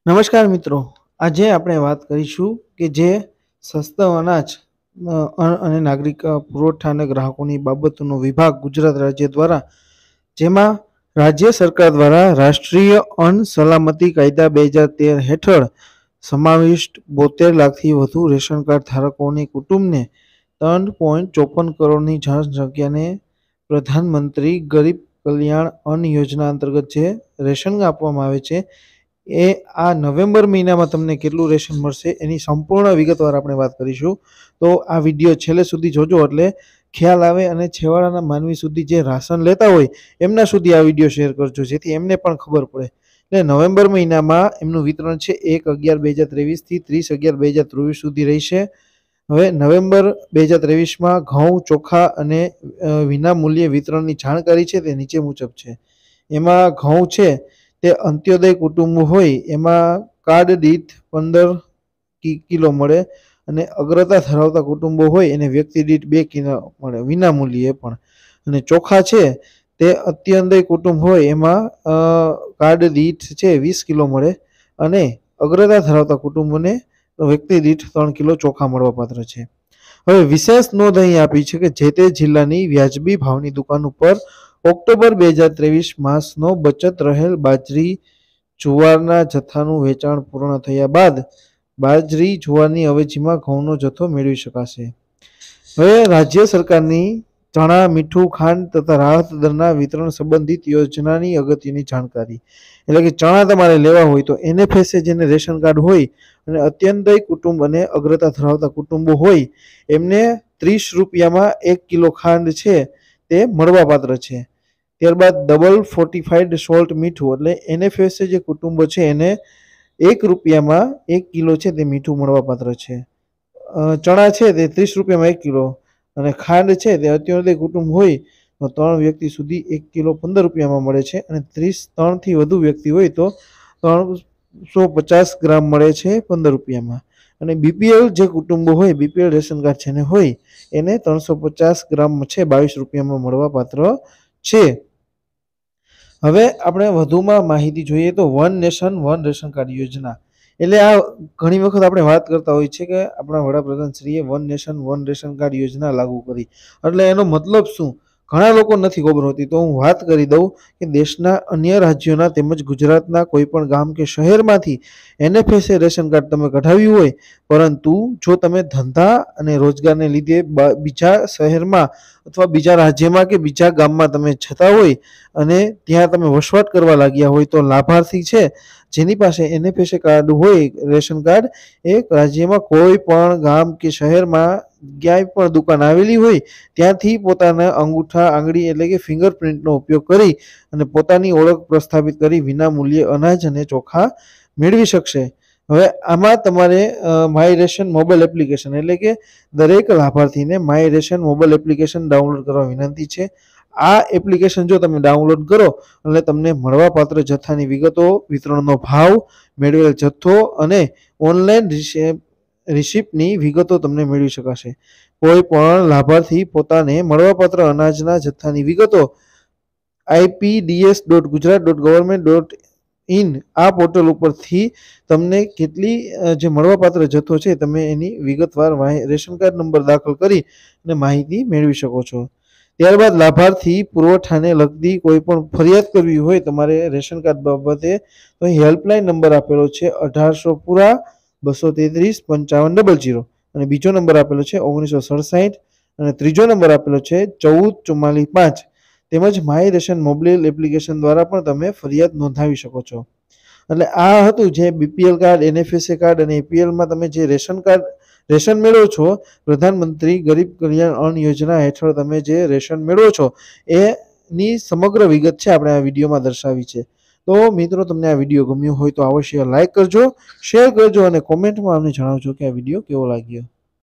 નમસ્કાર મિત્રો, આજે આપણે વાત કરીશું કે જે સસ્તા અનાજ અને નાગરિક પુરવઠા અને ગ્રાહકોની બાબતોનો વિભાગ ગુજરાત રાજ્ય દ્વારા, જેમાં રાજ્ય સરકાર દ્વારા રાષ્ટ્રીય અન્ન સલામતી કાયદા 2013 હેઠળ સમાવિષ્ટ 72 લાખથી વધુ રેશન કાર્ડ ધારકોની કુટુંબને 3.54 કરોડની જનસંખ્યાને પ્રધાનમંત્રી ગરીબ કલ્યાણ અન્ન યોજના અંતર્ગત જે રેશન આપવામાં આવે છે એ આ નવેમ્બર મહિનામાં તમને કેટલું રેશન મળશે એની સંપૂર્ણ વિગતવાર આપણે વાત કરીશું. તો આ વિડીયો છેલ્લે સુધી જોજો એટલે ખ્યાલ આવે અને છેવાડાના માનવી સુધી જે રાશન લેતા હોય એમના સુધી આ વિડીયો શેર કરજો, જેથી એમને પણ ખબર પડે. એટલે નવેમ્બર મહિનામાં એમનું વિતરણ છે 1/11/2023 થી 30/11/2023 સુધી રહેશે. હવે નવેમ્બર 2023માં ઘઉં, ચોખા અને વિના મૂલ્યે વિતરણની જાણકારી છે તે નીચે મુજબ છે. એમાં ઘઉં છે તે અંત્યોદય કુટુંબ હોય એમાં કાર્ડ દીઠ 15 કિલો મળે અને અગ્રતા ધરાવતા કુટુંબો હોય એને વ્યક્તિ દીઠ 2 કિલો મળે વિના મૂલ્યે પણ. અને ચોખા છે તે અત્યંતય કુટુંબ હોય એમાં કાર્ડ દીઠ છે 20 કિલો મળે અને અગ્રતા ધરાવતા કુટુંબોને વ્યક્તિ દીઠ 3 કિલો ચોખા મળવાપાત્ર છે. હવે વિશેષ નોંધ અહીં આપી છે કે જે તે જિલ્લાની વ્યાજબી ભાવની દુકાન ઉપર ઓક્ટોબર 2023 માસનો બચત રહેલ બાજરી જુવારના જથ્થાનું વેચાણ પૂર્ણ થયા બાદ બાજરી જુવારની અવેજીમાં ઘઉંનો જથ્થો મેળવી શકાશે. હવે રાજ્ય સરકારની ચણા, મીઠું, ખાંડ તથા રાહત દરના વિતરણ સંબંધિત યોજનાની અગત્યની જાણકારી. એટલે કે ચણા તમારે લેવા હોય તો NFSA જેને રેશન કાર્ડ હોય અને અત્યંતય કુટુંબ અને અગ્રતા ધરાવતા કુટુંબો હોય એમને 30 રૂપિયામાં 1 કિલો ખાંડ છે તે મળવાપાત્ર છે. ત્યારબાદ ડબલ ફોર્ટિફાઈડ સોલ્ટ મીઠું એટલે NFSA જે કુટુંબો છે એને 1 રૂપિયામાં 1 કિલો છે તે મીઠું મળવાપાત્ર છે. ચણા છે તે 30 રૂપિયામાં 1 કિલો અને ખાંડ છે તે અત્યોદય કુટુંબ હોય તો 3 વ્યક્તિ સુધી 1 કિલો 15 રૂપિયામાં મળે છે અને 3 થી વધુ વ્યક્તિ હોય તો 350 ગ્રામ મળે છે 15 રૂપિયામાં. અને BPL જે કુટુંબો હોય, BPL રેશન કાર્ડ જેને હોય એને 350 ગ્રામ છે 22 રૂપિયામાં મળવાપાત્ર છે. હવે આપણે વધુમાં માહિતી જોઈએ તો one nation one ration card યોજના. એટલે આ ઘણી વખત આપણે વાત કરતા હોઈએ છીએ કે આપણા વડાપ્રધાન શ્રીએ one nation one ration card યોજના લાગુ કરી. એટલે એનો મતલબ શું ઘણા લોકો નથી ખબર હોતી. તો હું વાત કરી દઉં કે દેશના અન્ય રાજ્યોના તેમજ ગુજરાતના કોઈ પણ ગામ કે શહેરમાંથી NFSA રેશન કાર્ડ તમે કઢાવ્યું હોય, પરંતુ જો તમે ધંધા અને રોજગારને લીધે બીજા શહેરમાં અથવા બીજા રાજ્યમાં કે બીજા ગામમાં તમે જતા હોય અને ત્યાં તમે વસવાટ કરવા લાગ્યા હોય તો લાભાર્થી છે જેની પાસે NFSA કાર્ડ હોય રેશન કાર્ડ એ રાજ્યમાં કોઈ પણ ગામ કે શહેરમાં ક્યાંય પણ દુકાન આવેલી હોય ત્યાંથી પોતાના અંગૂઠા આંગળી એટલે કે ફિંગરપ્રિન્ટનો ઉપયોગ કરી અને પોતાની ઓળખ પ્રસ્થાપિત કરી વિના મૂલ્યે અનાજ અને ચોખા મેળવી શકશે. હવે આમાં તમારે માય રેશન મોબાઈલ એપ્લિકેશન એટલે કે દરેક લાભાર્થીને my ration mobile application download કરવા વિનંતી છે. આ એપ્લિકેશન જો તમે ડાઉનલોડ કરો એટલે તમને મળવાપાત્ર જથ્થાની વિગતો, વિતરણનો ભાવ, મેળવેલ જથ્થો અને ઓનલાઈન રિસિપ્ટની વિગતો તમને મેળવી શકાશે. કોઈ પણ લાભાર્થી પોતાને મળવાપાત્ર અનાજના જથ્થાની વિગતો ipds.gujarat.government.in આ પોર્ટલ ઉપરથી તમને કેટલી જે મળવાપાત્ર જથ્થો છે તમે એની વિગતવાર રેશન કાર્ડ નંબર દાખલ કરી અને માહિતી મેળવી શકો છો. ત્યારબાદ લાભાર્થી પુરવઠાને લગતી કોઈ પણ ફરિયાદ કરવી હોય તમારે રેશન કાર્ડ બાબતે તો હેલ્પલાઇન નંબર આપેલો છે 1800 પૂરા 233 5500 અને બીજો નંબર આપેલો છે 1967 અને ત્રીજો નંબર આપેલો છે 14445. તેમજ માય રેશન મોબાઈલ એપ્લિકેશન દ્વારા પણ તમે ફરિયાદ નોંધાવી શકો છો. એટલે આ હતું જે BPL કાર્ડ, NFSA કાર્ડ અને APLમાં તમે જે રેશન મેળવો છો, પ્રધાનમંત્રી ગરીબ કલ્યાણ અન્ન યોજના હેઠળ તમે જે રેશન મેળવો છો એની સમગ્ર વિગત છે આપણે આ વિડીયોમાં દર્શાવી છે. તો મિત્રો તમને આ વિડીયો ગમ્યો હોય તો અવશ્ય લાઈક કરજો, શેર કરજો અને કોમેન્ટમાં અમને જણાવજો કે આ વિડીયો કેવો લાગ્યો.